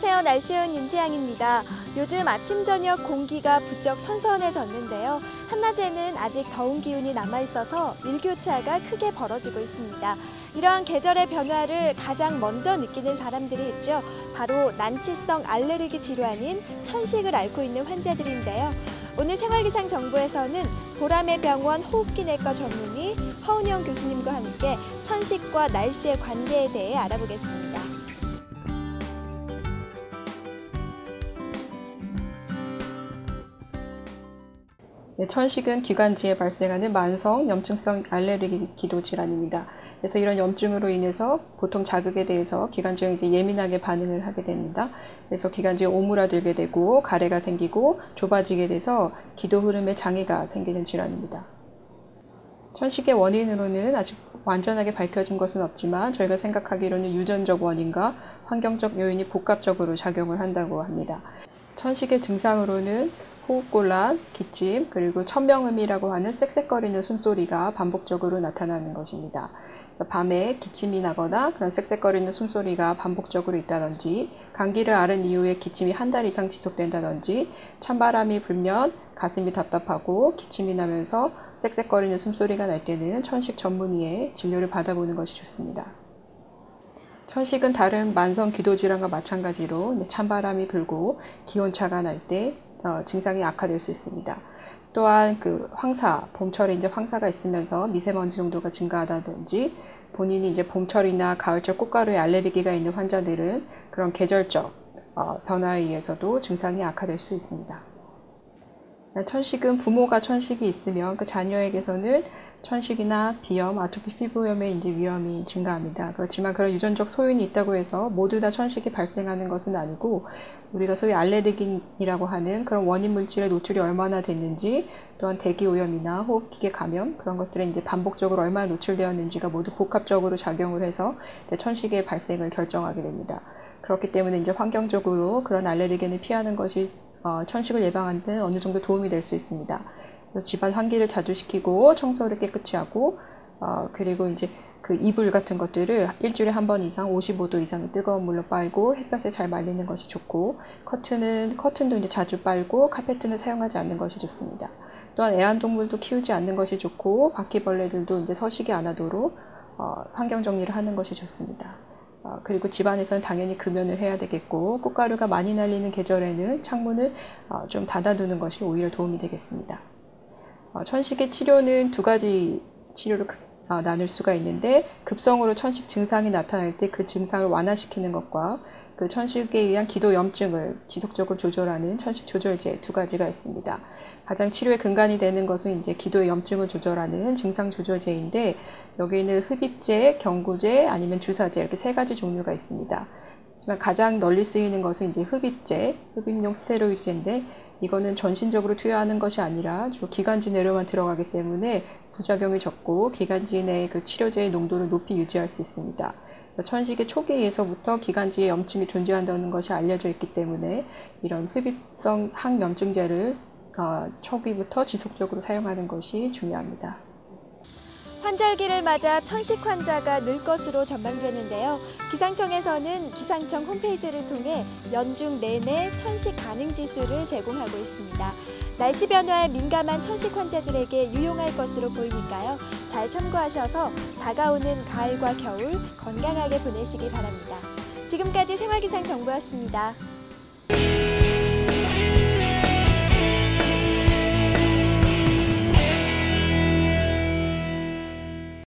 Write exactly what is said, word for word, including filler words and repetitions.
안녕하세요. 날씨온 윤지향입니다. 요즘 아침 저녁 공기가 부쩍 선선해졌는데요. 한낮에는 아직 더운 기운이 남아있어서 일교차가 크게 벌어지고 있습니다. 이러한 계절의 변화를 가장 먼저 느끼는 사람들이 있죠. 바로 난치성 알레르기 질환인 천식을 앓고 있는 환자들인데요. 오늘 생활기상정보에서는 보라매 병원 호흡기내과 전문의 허은영 교수님과 함께 천식과 날씨의 관계에 대해 알아보겠습니다. 네, 천식은 기관지에 발생하는 만성 염증성 알레르기 기도 질환입니다. 그래서 이런 염증으로 인해서 보통 자극에 대해서 기관지가 이제 예민하게 반응을 하게 됩니다. 그래서 기관지가 오므라들게 되고 가래가 생기고 좁아지게 돼서 기도 흐름에 장애가 생기는 질환입니다. 천식의 원인으로는 아직 완전하게 밝혀진 것은 없지만 저희가 생각하기로는 유전적 원인과 환경적 요인이 복합적으로 작용을 한다고 합니다. 천식의 증상으로는 호흡곤란, 기침, 그리고 천명음이라고 하는 쌕쌕거리는 숨소리가 반복적으로 나타나는 것입니다. 그래서 밤에 기침이 나거나 그런 쌕쌕거리는 숨소리가 반복적으로 있다든지, 감기를 앓은 이후에 기침이 한 달 이상 지속된다든지, 찬바람이 불면 가슴이 답답하고 기침이 나면서 쌕쌕거리는 숨소리가 날 때는 천식 전문의의 진료를 받아보는 것이 좋습니다. 천식은 다른 만성 기도질환과 마찬가지로 찬바람이 불고 기온차가 날 때 어, 증상이 악화될 수 있습니다. 또한 그 황사, 봄철에 이제 황사가 있으면서 미세먼지 농도가 증가하다든지 본인이 이제 봄철이나 가을철 꽃가루에 알레르기가 있는 환자들은 그런 계절적 어, 변화에 의해서도 증상이 악화될 수 있습니다. 천식은 부모가 천식이 있으면 그 자녀에게서는 천식이나 비염, 아토피 피부염의 이제 위험이 증가합니다. 그렇지만 그런 유전적 소인이 있다고 해서 모두 다 천식이 발생하는 것은 아니고 우리가 소위 알레르긴이라고 하는 그런 원인 물질의 노출이 얼마나 됐는지, 또한 대기 오염이나 호흡기계 감염 그런 것들에 이제 반복적으로 얼마나 노출되었는지가 모두 복합적으로 작용을 해서 이제 천식의 발생을 결정하게 됩니다. 그렇기 때문에 이제 환경적으로 그런 알레르긴을 피하는 것이 어, 천식을 예방하는 데 어느 정도 도움이 될 수 있습니다. 그래서 집안 환기를 자주 시키고 청소를 깨끗이 하고 어, 그리고 이제 그 이불 같은 것들을 일주일에 한 번 이상 오십오 도 이상의 뜨거운 물로 빨고 햇볕에 잘 말리는 것이 좋고, 커튼은 커튼도 이제 자주 빨고 카페트는 사용하지 않는 것이 좋습니다. 또한 애완동물도 키우지 않는 것이 좋고 바퀴벌레들도 이제 서식이 안 하도록 어, 환경 정리를 하는 것이 좋습니다. 어, 그리고 집안에서는 당연히 금연을 해야 되겠고, 꽃가루가 많이 날리는 계절에는 창문을 어, 좀 닫아두는 것이 오히려 도움이 되겠습니다. 어, 천식의 치료는 두 가지 치료로 어, 나눌 수가 있는데, 급성으로 천식 증상이 나타날 때 그 증상을 완화시키는 것과 그 천식에 의한 기도 염증을 지속적으로 조절하는 천식 조절제 두 가지가 있습니다. 가장 치료의 근간이 되는 것은 이제 기도의 염증을 조절하는 증상 조절제인데, 여기에는 흡입제, 경구제, 아니면 주사제 이렇게 세 가지 종류가 있습니다. 하지만 가장 널리 쓰이는 것은 이제 흡입제, 흡입용 스테로이드제인데, 이거는 전신적으로 투여하는 것이 아니라 주로 기관지 내로만 들어가기 때문에 부작용이 적고 기관지 내 그 치료제의 농도를 높이 유지할 수 있습니다. 천식의 초기에서부터 기관지에 염증이 존재한다는 것이 알려져 있기 때문에 이런 흡입성 항염증제를 어, 초기부터 지속적으로 사용하는 것이 중요합니다. 환절기를 맞아 천식 환자가 늘 것으로 전망되는데요. 기상청에서는 기상청 홈페이지를 통해 연중 내내 천식 가능 지수를 제공하고 있습니다. 날씨 변화에 민감한 천식 환자들에게 유용할 것으로 보이니까요. 잘 참고하셔서 다가오는 가을과 겨울 건강하게 보내시기 바랍니다. 지금까지 생활기상 정보였습니다.